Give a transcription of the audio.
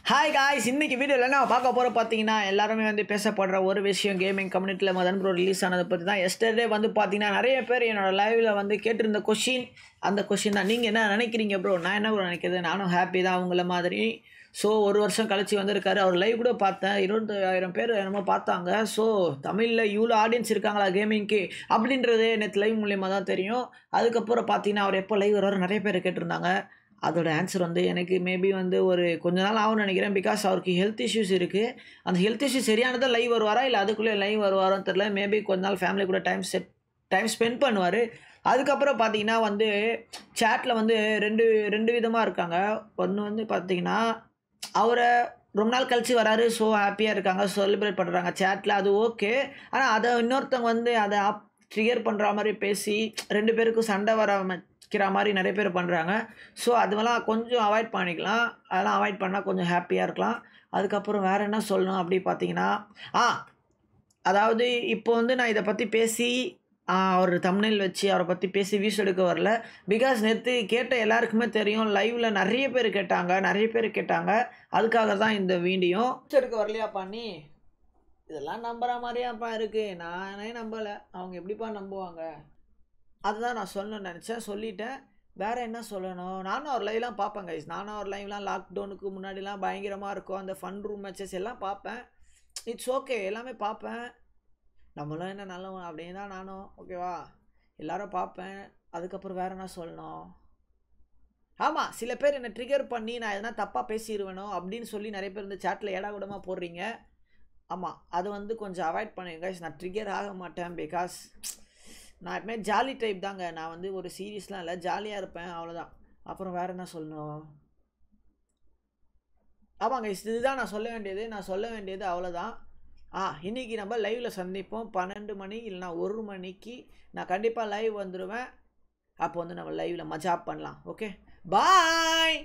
Hi guys, இன்னைக்கு வீடியோவில் என்ன பார்க்க போகிறோம் பார்த்தீங்கன்னா, எல்லாருமே வந்து பேசப்படுற ஒரு விஷயம் கேமிங் கம்யூனிட்டியில் மதன் ப்ரோ ரிலீஸ் ஆனதை பற்றி தான். எஸ்டர்டே வந்து பார்த்தீங்கன்னா நிறைய பேர் என்னோட லைவில் வந்து கேட்டிருந்த அந்த கொஷின் தான், நீங்கள் என்ன நினைக்கிறீங்க ப்ரோ? நான் என்ன ப்ரோ நினைக்கிறது, நானும் ஹாப்பி தான் உங்களை மாதிரி. ஸோ ஒரு வருஷம் கழிச்சு வந்திருக்காரு, அவர் லைவ் கூட பார்த்தேன், 20,000 பேர் என்னமோ பார்த்தாங்க. ஸோ தமிழில் இவ்வளோ ஆடியன்ஸ் இருக்காங்களா கேமிங்க்கு அப்படின்றது நேற்று லைவ் மூலியமாக தான் தெரியும். அதுக்கப்புறம் பார்த்தீங்கன்னா அவர் எப்போ லைவ் வர்றாரு நிறைய பேர் கேட்டிருந்தாங்க. அதோட ஆன்சர் வந்து எனக்கு மேபி வந்து ஒரு கொஞ்ச நாள் ஆகும்னு நினைக்கிறேன். பிகாஸ் அவருக்கு ஹெல்த் இஷ்யூஸ் இருக்குது. அந்த ஹெல்த் இஷ்யூஸ் சரியானதாக லைவ் வருவாரா இல்லை அதுக்குள்ளே லைவ் வருவாரான்னு தெரில. மேபி கொஞ்ச நாள் ஃபேமிலி கூட டைம் ஸ்பெண்ட் பண்ணுவார். அதுக்கப்புறம் பார்த்தீங்கன்னா வந்து சேட்டில் வந்து ரெண்டு விதமாக இருக்காங்க. ஒன்று வந்து பார்த்தீங்கன்னா அவரை ரொம்ப நாள் கழிச்சு வராரு, ஸோ ஹாப்பியாக இருக்காங்க, செலிப்ரேட் பண்ணுறாங்க சேட்டில், அது ஓகே. ஆனால் அதை இன்னொருத்தவங்க வந்து அதை ட்ரிகர் பண்ணுற மாதிரி பேசி 2 பேருக்கும் சண்டை வைக்கிற மாதிரி நிறைய பேர் பண்ணுறாங்க. ஸோ அதுவெல்லாம் கொஞ்சம் அவாய்ட் பண்ணிக்கலாம். அதெல்லாம் அவாய்ட் பண்ணால் கொஞ்சம் ஹாப்பியாக இருக்கலாம். அதுக்கப்புறம் வேறு என்ன சொல்லணும் அப்படி பார்த்தீங்கன்னா, அதாவது இப்போ வந்து நான் இதை பற்றி பேசி ஒரு தம்ப்நெயில் வச்சு அவரை பற்றி பேசி வியூஸ் எடுக்க வரல. பிகாஸ் நேற்று கேட்ட எல்லாருக்குமே தெரியும், லைவில் நிறைய பேர் கேட்டாங்க. அதுக்காக தான் இந்த வீடியோ. வியூஸ் எடுக்க வரலையா பண்ணி இதெல்லாம் நம்புற மாதிரியாப்பா இருக்குது, நானே நம்பலை, அவங்க எப்படிப்பா நம்புவாங்க? அதுதான் நான் சொல்லணும்னு நினச்சேன், சொல்லிட்டேன். வேறு என்ன சொல்லணும்? நானும் அவர் லைவ்லாம் பார்ப்பேன் கைஸ். நானும் அவர் லைவ்லாம் லாக்டவுனுக்கு முன்னாடிலாம் பயங்கரமாக இருக்கும். அந்த ஃபன் ரூம் மேட்சஸ் எல்லாம் பார்ப்பேன். இட்ஸ் ஓகே, எல்லாமே பார்ப்பேன். நம்மளும் என்ன நல்லவன் அப்படின்னு தான் நானும், ஓகேவா? எல்லாரும் பார்ப்பேன். அதுக்கப்புறம் வேறு என்ன சொல்லணும்? ஆமாம், சில பேர் என்னை ட்ரிகர் பண்ணி நான் எதனா தப்பாக பேசிடுவேனோ அப்படின்னு சொல்லி நிறைய பேர் இந்த சேட்டில் ஏடாகூடமாக போடுறீங்க. ஆமாம், அது வந்து கொஞ்சம் அவாய்ட் பண்ணுங்க கைஸ். நான் ட்ரிகர் ஆக மாட்டேன். பிகாஸ் நான் எப்பவுமே ஜாலி டைப் தாங்க. நான் வந்து ஒரு சீரியஸ்லாம் இல்லை, ஜாலியாக இருப்பேன், அவ்வளோதான். அப்புறம் வேறு என்ன சொல்லணும்? ஆமாங்க, இதுதான் நான் சொல்ல வேண்டியது அவ்வளோதான். இன்றைக்கி நம்ம லைவில் சந்திப்போம் 12 மணி இல்லைனா 1 மணிக்கு. நான் கண்டிப்பாக லைவ் வந்துடுவேன். அப்போ வந்து நம்ம லைவில் மஜா பண்ணலாம். ஓகே, பாய்.